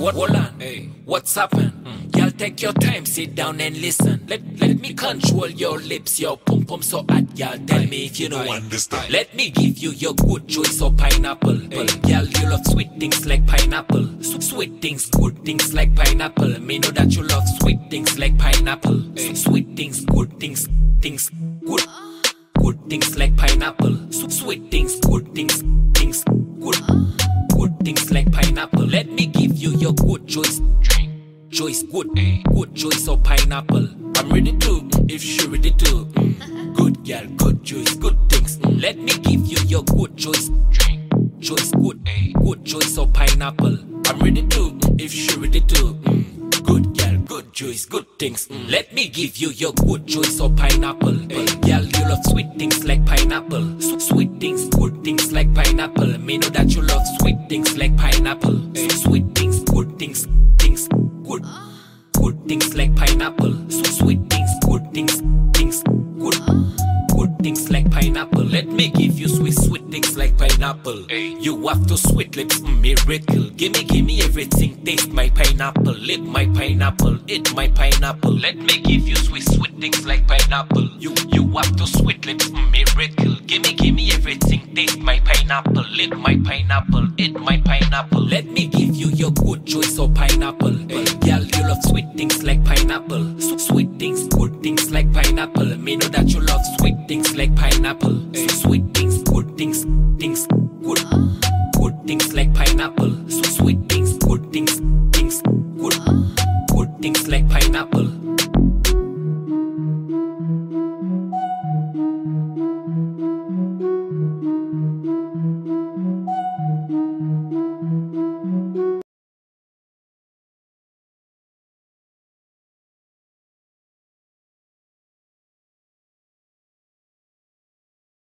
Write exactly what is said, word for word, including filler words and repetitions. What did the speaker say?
What, hold on, hey, what's happened? Mm. Y'all take your time, sit down and listen. Let let me control your lips, your pum pum so hot. Y'all tell me if you don't understand. Let me give you your good choice of pineapple. Hey. Y'all, you love sweet things like pineapple. So sweet things, good things like pineapple. Me know that you love sweet things like pineapple. Hey. So sweet things, good things, things, good. Good things like pineapple. So sweet things, good things, things, good. Good things like pineapple. Let me give you your good choice. Choice good, good choice of pineapple. I'm ready to, if she ready to. Mm. Good girl, good choice, good things. Mm. Let me give you your good choice. Choice good, good choice of pineapple. I'm ready to, if she ready to. Mm. Good girl, good choice, good things. Mm. Let me give you your good choice of pineapple. Hey. Girl, you love sweet things like pineapple. So sweet things, good things like pineapple. Me know that you love sweet things like pineapple. Hey. So sweet things, good things, things, good. Good things like pineapple. So sweet things, good things, things, good. Good things like pineapple. Let me give you sweet, sweet things like pineapple. Hey. You have to sweet lips, mm, miracle. Gimme, gimme everything. Taste my pineapple. Lick my pineapple. Eat my pineapple. Let me give you sweet, sweet things like pineapple. You, you have to sweet lips, mm, miracle. Gimme, gimme everything. Taste my pineapple. Lick my pineapple. Eat my pineapple. Let me give you your good choice of pineapple. Hey. Girl, you love sweet things like pineapple. So sweet things, good things like pineapple. Me know that you love sweet things like pineapple. So sweet